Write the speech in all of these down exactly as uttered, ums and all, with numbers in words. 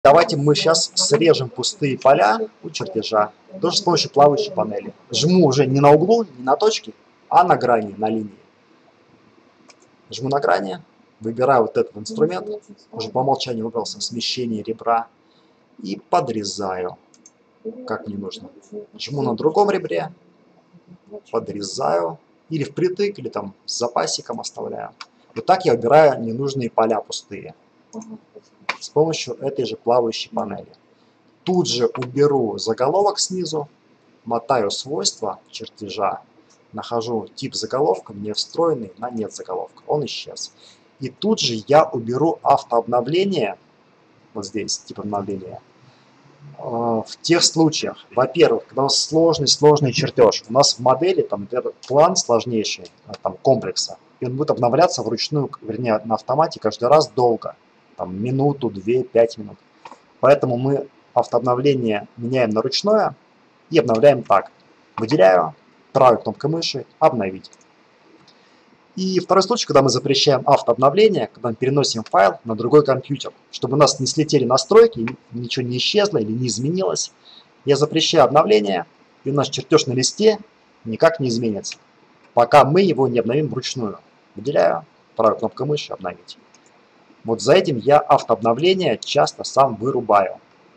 Давайте мы сейчас срежем пустые поля у чертежа, тоже с помощью плавающей панели. Жму уже не на углу, не на точке, а на грани, на линии. Жму на грани, выбираю вот этот инструмент, уже по умолчанию выбрался смещение ребра, и подрезаю, как мне нужно. Жму на другом ребре, подрезаю, или впритык, или там с запасиком оставляю. Вот так я убираю ненужные поля пустые с помощью этой же плавающей панели. Тут же уберу заголовок снизу, мотаю свойства чертежа, нахожу тип заголовка, мне встроенный на нет заголовка, он исчез. И тут же я уберу автообновление, вот здесь тип обновления, в тех случаях, во-первых, когда у нас сложный-сложный чертеж, у нас в модели там этот план сложнейший, там комплекса, и он будет обновляться вручную, вернее на автомате каждый раз долго, там минуту, две, пять минут. Поэтому мы автообновление меняем на ручное и обновляем так. Выделяю, правой кнопкой мыши, обновить. И второй случай, когда мы запрещаем автообновление, когда мы переносим файл на другой компьютер, чтобы у нас не слетели настройки, ничего не исчезло или не изменилось. Я запрещаю обновление, и у нас чертеж на листе никак не изменится, пока мы его не обновим вручную. Выделяю, правой кнопкой мыши, обновить. Вот за этим я автообновление часто сам вырубаю.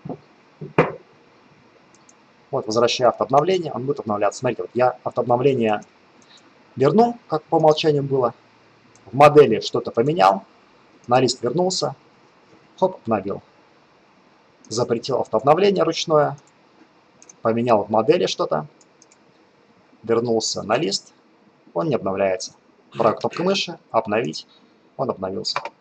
Вот, возвращаю автообновление, он будет обновляться. Смотрите, вот я автообновление верну, как по умолчанию было. В модели что-то поменял, на лист вернулся, хоп, обновил. Запретил автообновление ручное, поменял в модели что-то, вернулся на лист, он не обновляется. Правой кнопкой мыши, обновить, он обновился.